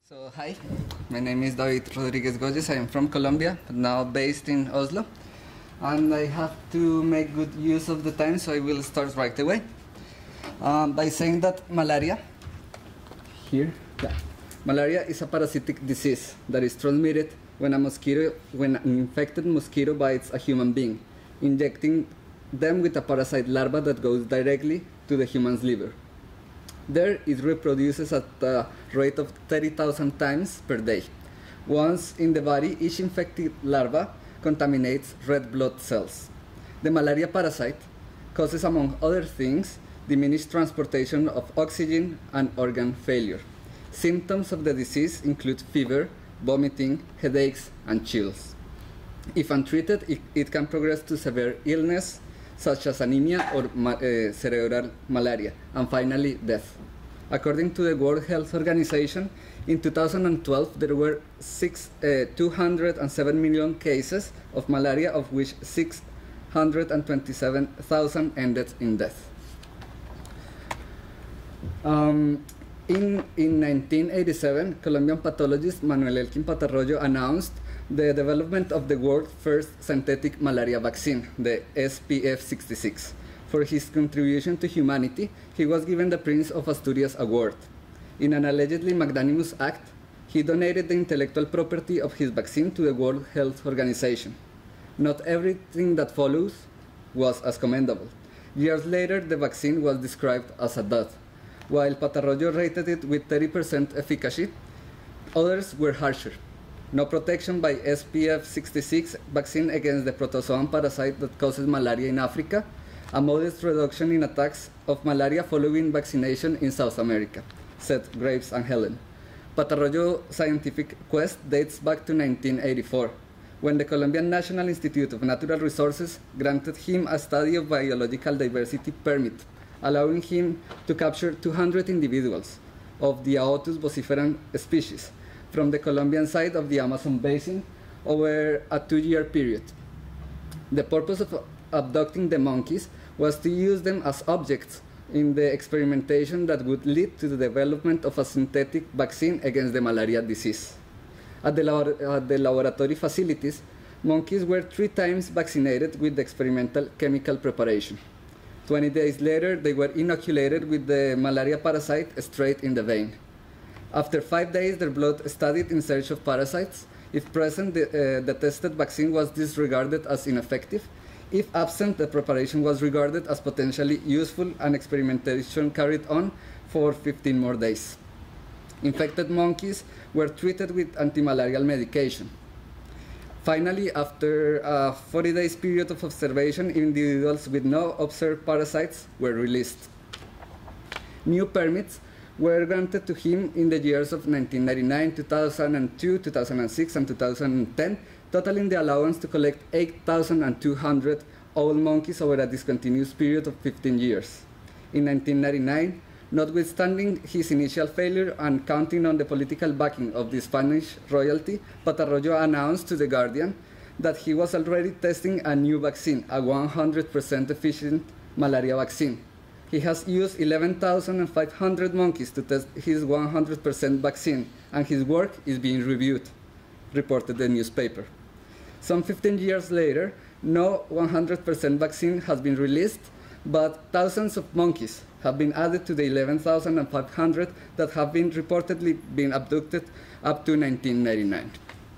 So hi, my name is David Rodriguez Goyes. I am from Colombia, but now based in Oslo. And I have to make good use of the time, so I will start right away. By saying that malaria, malaria is a parasitic disease that is transmitted when an infected mosquito bites a human being, injecting them with a parasite larva that goes directly to the human's liver. There, it reproduces at a rate of 30,000 times per day. Once in the body, each infected larva contaminates red blood cells. The malaria parasite causes, among other things, diminished transportation of oxygen and organ failure. Symptoms of the disease include fever, vomiting, headaches, and chills. If untreated, it can progress to severe illness, such as anemia or cerebral malaria, and finally death. According to the World Health Organization, in 2012 there were 207 million cases of malaria, of which 627,000 ended in death. In 1987, Colombian pathologist Manuel Elkin Patarroyo announced the development of the world's first synthetic malaria vaccine, the SPF 66. For his contribution to humanity, he was given the Prince of Asturias Award. In an allegedly magnanimous act, he donated the intellectual property of his vaccine to the World Health Organization. Not everything that follows was as commendable. Years later, the vaccine was described as a dud. While Patarroyo rated it with 30% efficacy, others were harsher. No protection by SPF 66 vaccine against the protozoan parasite that causes malaria in Africa, a modest reduction in attacks of malaria following vaccination in South America, said Graves and Helen. Patarroyo's scientific quest dates back to 1984, when the Colombian National Institute of Natural Resources granted him a study of biological diversity permit, allowing him to capture 200 individuals of the Aotus vociferans species from the Colombian side of the Amazon basin over a 2-year period. The purpose of abducting the monkeys was to use them as objects in the experimentation that would lead to the development of a synthetic vaccine against the malaria disease. At the laboratory facilities, monkeys were 3 times vaccinated with the experimental chemical preparation. 20 days later, they were inoculated with the malaria parasite straight in the vein. After 5 days, their blood studied in search of parasites. If present, the tested vaccine was disregarded as ineffective. If absent, the preparation was regarded as potentially useful, and experimentation carried on for 15 more days. Infected monkeys were treated with antimalarial medication. Finally, after a 40 days period of observation, individuals with no observed parasites were released. New permits were granted to him in the years of 1999, 2002, 2006, and 2010, totaling the allowance to collect 8,200 old monkeys over a discontinuous period of 15 years. In 1999, notwithstanding his initial failure and counting on the political backing of the Spanish royalty, Patarroyo announced to The Guardian that he was already testing a new vaccine, a 100% efficient malaria vaccine. He has used 11,500 monkeys to test his 100% vaccine, and his work is being reviewed, reported the newspaper. Some 15 years later, no 100% vaccine has been released, but thousands of monkeys have been added to the 11,500 that have been reportedly been abducted up to 1999.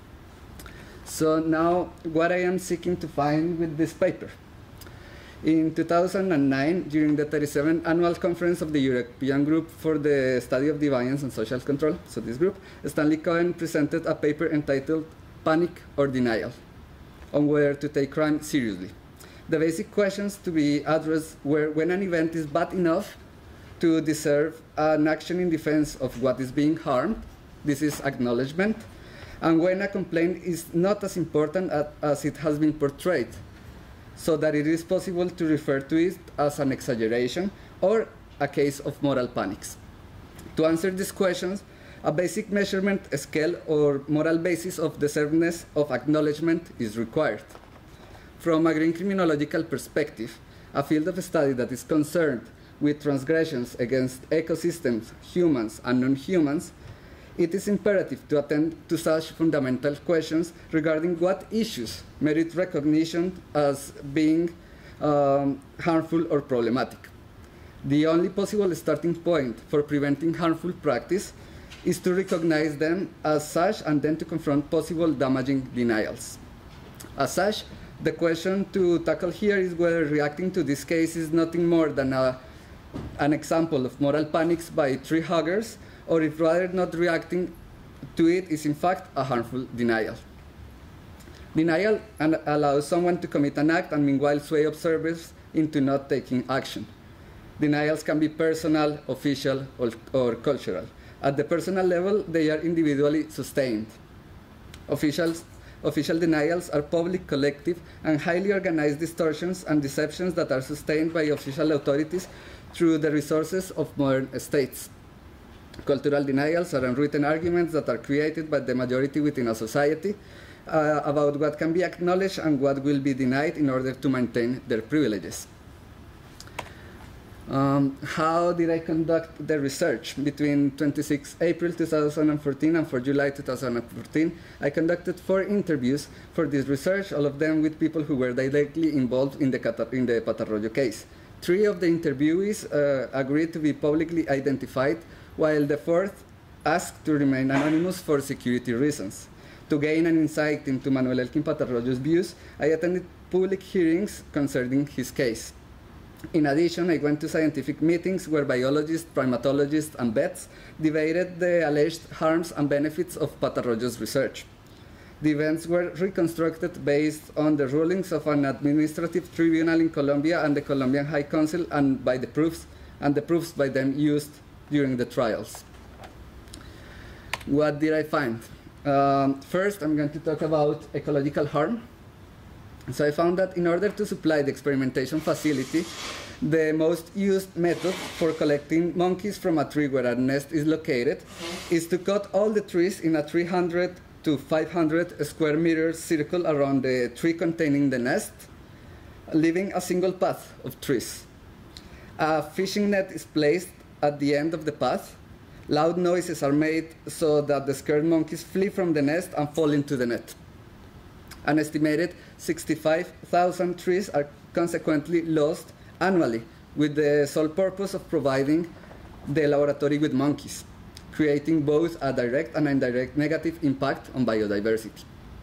So now, what I am seeking to find with this paper. In 2009, during the 37th Annual Conference of the European Group for the Study of Deviance and Social Control, so this group, Stanley Cohen presented a paper entitled Panic or Denial, on whether to take crime seriously. The basic questions to be addressed were when an event is bad enough to deserve an action in defense of what is being harmed, this is acknowledgement, and when a complaint is not as important as it has been portrayed, so that it is possible to refer to it as an exaggeration or a case of moral panics. To answer these questions, a basic measurement scale or moral basis of deservedness of acknowledgement is required. From a green criminological perspective, a field of study that is concerned with transgressions against ecosystems, humans, and non-humans, it is imperative to attend to such fundamental questions regarding what issues merit recognition as being harmful or problematic. The only possible starting point for preventing harmful practice is to recognize them as such and then to confront possible damaging denials. As such, the question to tackle here is whether reacting to this case is nothing more than an example of moral panics by tree huggers, or if rather not reacting to it is in fact a harmful denial. Denial allows someone to commit an act and meanwhile sway observers into not taking action. Denials can be personal, official, or cultural. At the personal level, they are individually sustained. Official denials are public, collective, and highly organized distortions and deceptions that are sustained by official authorities through the resources of modern states. Cultural denials are unwritten arguments that are created by the majority within a society about what can be acknowledged and what will be denied in order to maintain their privileges. How did I conduct the research? Between 26 April 2014 and 4 July 2014, I conducted 4 interviews for this research, all of them with people who were directly involved in the Patarroyo case. 3 of the interviewees agreed to be publicly identified, while the 4th asked to remain anonymous for security reasons. To gain an insight into Manuel Elkin Patarroyo's views, I attended public hearings concerning his case. In addition, I went to scientific meetings where biologists, primatologists, and vets debated the alleged harms and benefits of Patarroyo's research. The events were reconstructed based on the rulings of an administrative tribunal in Colombia and the Colombian High Council, and by the proofs by them used during the trials. What did I find? First, I'm going to talk about ecological harm. So I found that in order to supply the experimentation facility, the most used method for collecting monkeys from a tree where a nest is located is to cut all the trees in a 300 to 500 square meter circle around the tree containing the nest, leaving a single path of trees. A fishing net is placed at the end of the path. Loud noises are made so that the scared monkeys flee from the nest and fall into the net. An estimated 65,000 trees are consequently lost annually, with the sole purpose of providing the laboratory with monkeys, creating both a direct and indirect negative impact on biodiversity.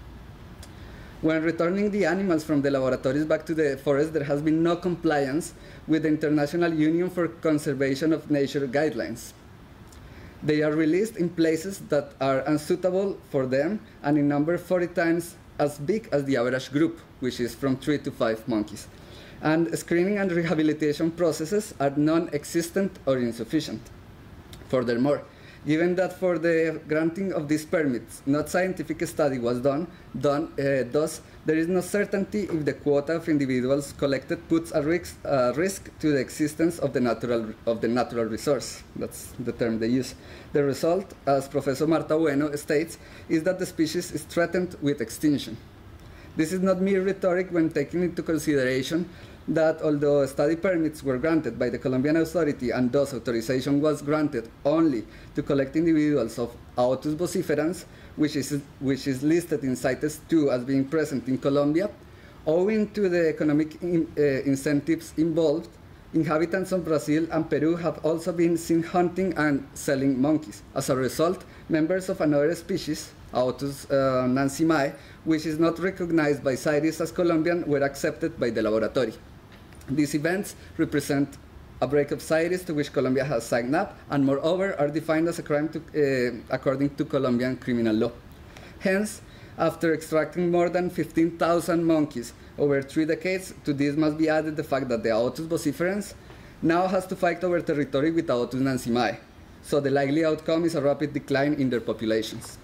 When returning the animals from the laboratories back to the forest, there has been no compliance with the International Union for Conservation of Nature guidelines. They are released in places that are unsuitable for them and in number 40 times as big as the average group, which is from 3 to 5 monkeys. And screening and rehabilitation processes are non-existent or insufficient. Furthermore, given that for the granting of these permits, no scientific study was done, thus there is no certainty if the quota of individuals collected puts a risk to the existence of the natural resource. That's the term they use. The result, as Professor Marta Bueno states, is that the species is threatened with extinction. This is not mere rhetoric when taking into consideration that although study permits were granted by the Colombian authority and thus authorization was granted only to collect individuals of Aotus vociferans, which is listed in CITES 2 as being present in Colombia, owing to the economic incentives involved, inhabitants of Brazil and Peru have also been seen hunting and selling monkeys. As a result, members of another species, Aotus nancymae, which is not recognized by CITES as Colombian, were accepted by the laboratory. These events represent a break of CITES to which Colombia has signed up, and moreover are defined as a crime according to Colombian criminal law. Hence, after extracting more than 15,000 monkeys over 3 decades, to this must be added the fact that the Aotus vociferans now has to fight over territory with Aotus nancymae, so the likely outcome is a rapid decline in their populations.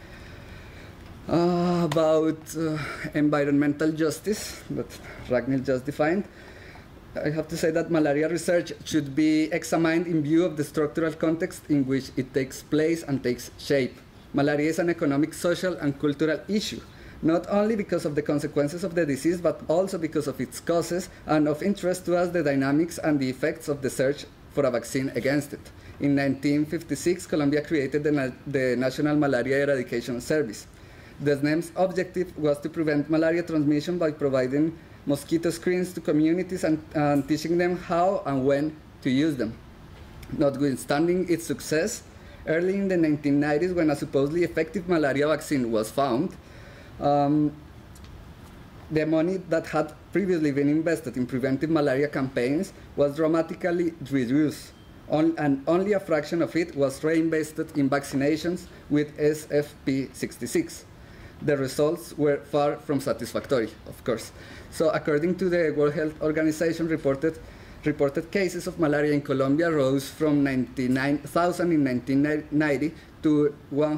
About environmental justice that Ragnhild just defined, I have to say that malaria research should be examined in view of the structural context in which it takes place and takes shape. Malaria is an economic, social, and cultural issue, not only because of the consequences of the disease, but also because of its causes, and of interest to us the dynamics and the effects of the search for a vaccine against it. In 1956, Colombia created the National Malaria Eradication Service. The SNEM's objective was to prevent malaria transmission by providing mosquito screens to communities and teaching them how and when to use them. Notwithstanding its success, early in the 1990s, when a supposedly effective malaria vaccine was found, the money that had previously been invested in preventive malaria campaigns was dramatically reduced, and only a fraction of it was reinvested in vaccinations with SFP66. The results were far from satisfactory, of course. So according to the World Health Organization, reported cases of malaria in Colombia rose from 99,000 in 1990 to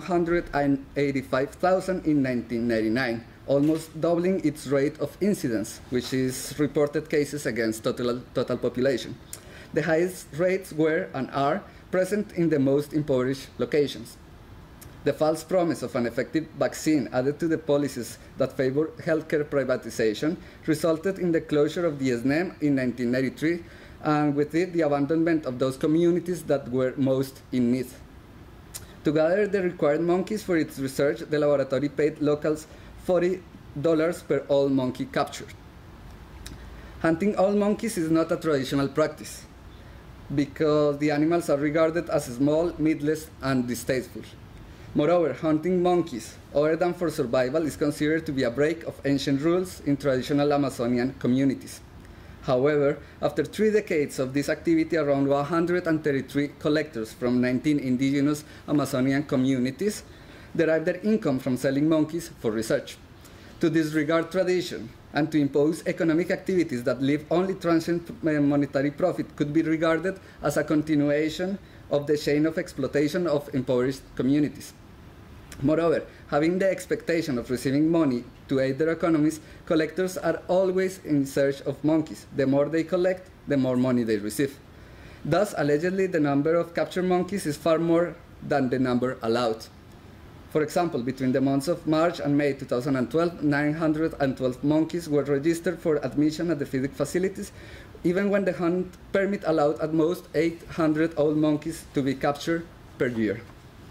185,000 in 1999, almost doubling its rate of incidence, which is reported cases against total population. The highest rates were and are present in the most impoverished locations. The false promise of an effective vaccine added to the policies that favor healthcare privatization resulted in the closure of the SNEM in 1993, and with it the abandonment of those communities that were most in need. To gather the required monkeys for its research, the laboratory paid locals $40 per all monkey captured. Hunting all monkeys is not a traditional practice because the animals are regarded as small, meatless, and distasteful. Moreover, hunting monkeys, other than for survival, is considered to be a break of ancient rules in traditional Amazonian communities. However, after 3 decades of this activity, around 133 collectors from 19 indigenous Amazonian communities derive their income from selling monkeys for research. To disregard tradition and to impose economic activities that leave only transient monetary profit could be regarded as a continuation of the chain of exploitation of impoverished communities. Moreover, having the expectation of receiving money to aid their economies, collectors are always in search of monkeys. The more they collect, the more money they receive. Thus, allegedly, the number of captured monkeys is far more than the number allowed. For example, between the months of March and May 2012, 912 monkeys were registered for admission at the FIDIC facilities, even when the hunt permit allowed at most 800 old monkeys to be captured per year.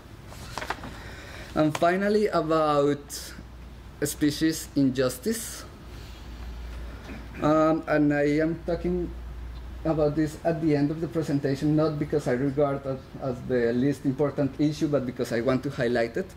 And finally, about species injustice. And I am talking about this at the end of the presentation, not because I regard it as the least important issue, but because I want to highlight it.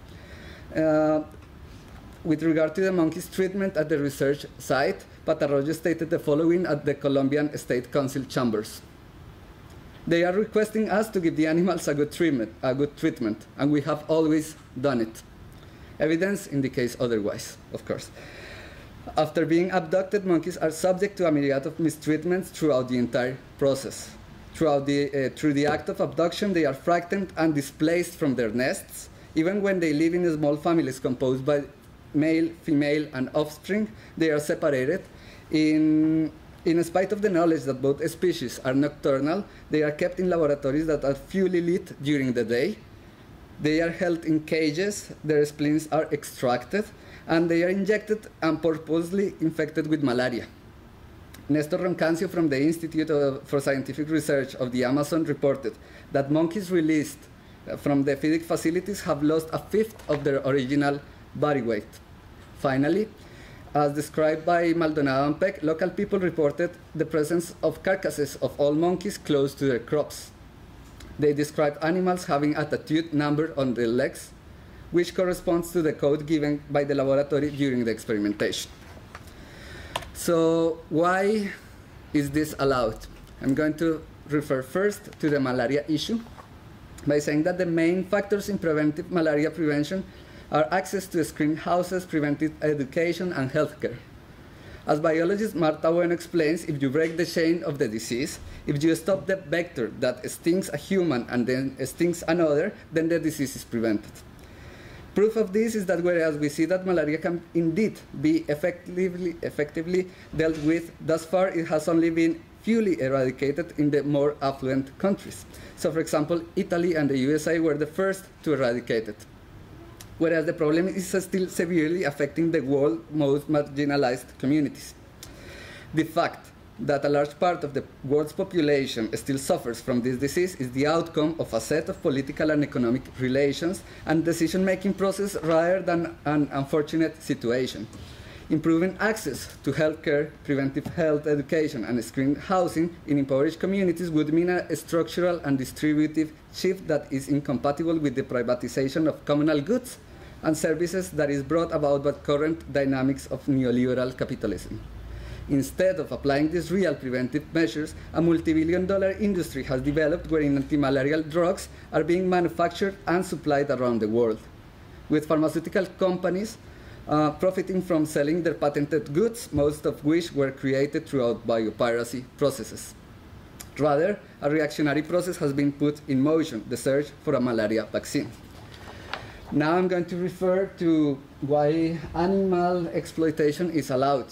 With regard to the monkeys' treatment at the research site, Patarroyo stated the following at the Colombian State Council chambers. They are requesting us to give the animals a good treatment, and we have always done it. Evidence indicates otherwise, of course. After being abducted, monkeys are subject to a myriad of mistreatments throughout the entire process. Through the act of abduction, they are frightened and displaced from their nests. Even when they live in small families composed by male, female, and offspring, they are separated. In spite of the knowledge that both species are nocturnal, they are kept in laboratories that are fully lit during the day. They are held in cages, their spleens are extracted, and they are injected and purposely infected with malaria. Nestor Roncancio from the Institute for Scientific Research of the Amazon reported that monkeys released from the FIDIC facilities have lost a fifth of their original body weight. Finally, as described by Maldonado and Peck, local people reported the presence of carcasses of all monkeys close to their crops. They described animals having a tattooed number on their legs, which corresponds to the code given by the laboratory during the experimentation. So why is this allowed? I'm going to refer first to the malaria issue by saying that the main factors in preventive malaria prevention are access to screened houses, preventive education, and healthcare. As biologist Marta Bueno explains, if you break the chain of the disease, if you stop the vector that stings a human and then stings another, then the disease is prevented. Proof of this is that whereas we see that malaria can indeed be effectively dealt with, thus far it has only been fully eradicated in the more affluent countries. So for example, Italy and the USA were the first to eradicate it, whereas the problem is still severely affecting the world's most marginalized communities. The fact that a large part of the world's population still suffers from this disease is the outcome of a set of political and economic relations and decision-making process rather than an unfortunate situation. Improving access to healthcare, preventive health education, and screened housing in impoverished communities would mean a structural and distributive shift that is incompatible with the privatization of communal goods and services that is brought about by current dynamics of neoliberal capitalism. Instead of applying these real preventive measures, a multi-billion-dollar industry has developed wherein anti-malarial drugs are being manufactured and supplied around the world, with pharmaceutical companies profiting from selling their patented goods, most of which were created throughout biopiracy processes. Rather, a reactionary process has been put in motion, the search for a malaria vaccine. Now I'm going to refer to why animal exploitation is allowed.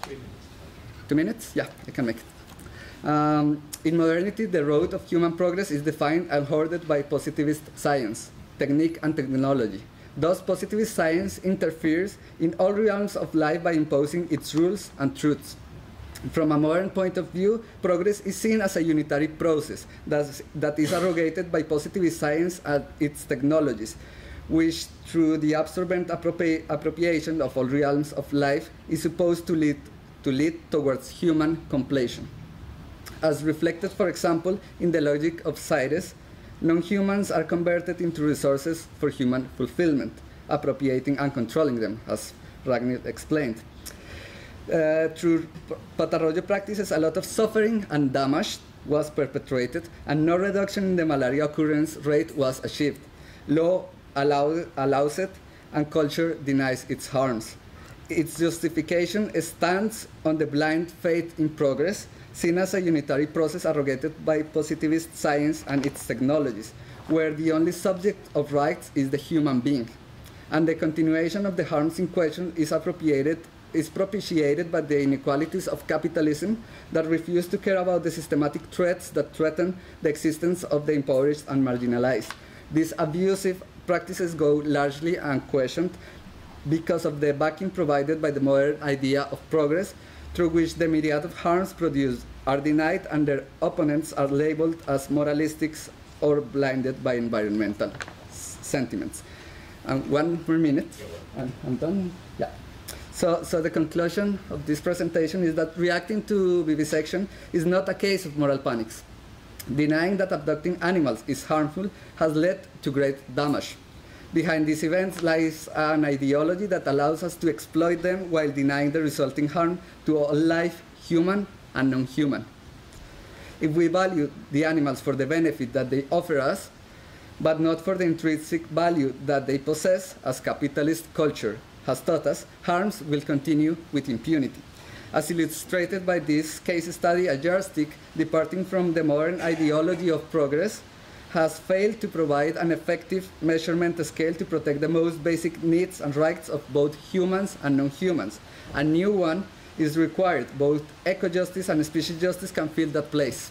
2 minutes? Yeah, I can make it. In modernity, the road of human progress is defined and ordered by positivist science, technique, and technology. Thus, positivist science interferes in all realms of life by imposing its rules and truths. From a modern point of view, progress is seen as a unitary process that is arrogated by positivist science and its technologies, which, through the absorbent appropriation of all realms of life, is supposed to lead towards human completion. As reflected, for example, in the logic of CITES, non-humans are converted into resources for human fulfillment, appropriating and controlling them, as Ragnhild explained. Through Patarroyo practices, a lot of suffering and damage was perpetrated, and no reduction in the malaria occurrence rate was achieved. Law allows it, and culture denies its harms. Its justification stands on the blind faith in progress, seen as a unitary process arrogated by positivist science and its technologies, where the only subject of rights is the human being. And the continuation of the harms in question is propitiated by the inequalities of capitalism that refuse to care about the systematic threats that threaten the existence of the impoverished and marginalized. These abusive practices go largely unquestioned because of the backing provided by the modern idea of progress, through which the myriad of harms produced are denied and their opponents are labeled as moralistics or blinded by environmental sentiments. And one more minute, and I'm done. Yeah. So the conclusion of this presentation is that reacting to vivisection is not a case of moral panics. Denying that abducting animals is harmful has led to great damage. Behind these events lies an ideology that allows us to exploit them while denying the resulting harm to all life, human and non-human. If we value the animals for the benefit that they offer us, but not for the intrinsic value that they possess, as capitalist culture has taught us, harms will continue with impunity. As illustrated by this case study, a yardstick departing from the modern ideology of progress has failed to provide an effective measurement scale to protect the most basic needs and rights of both humans and non-humans. A new one is required. Both eco-justice and species justice can fill that place.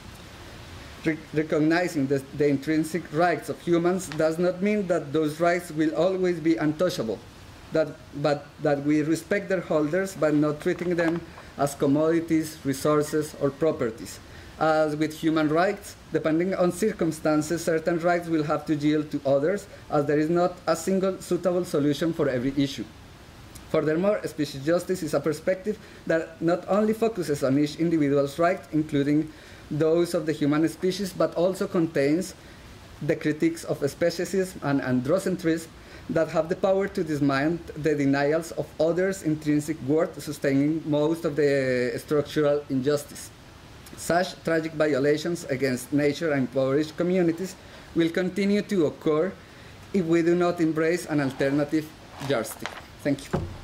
Recognizing the intrinsic rights of humans does not mean that those rights will always be untouchable, but that we respect their holders by not treating them as commodities, resources, or properties. As with human rights, depending on circumstances, certain rights will have to yield to others, as there is not a single suitable solution for every issue. Furthermore, species justice is a perspective that not only focuses on each individual's rights, including those of the human species, but also contains the critiques of speciesism and androcentrism that have the power to dismantle the denials of others' intrinsic worth, sustaining most of the structural injustice. Such tragic violations against nature and impoverished communities will continue to occur if we do not embrace an alternative yardstick. Thank you.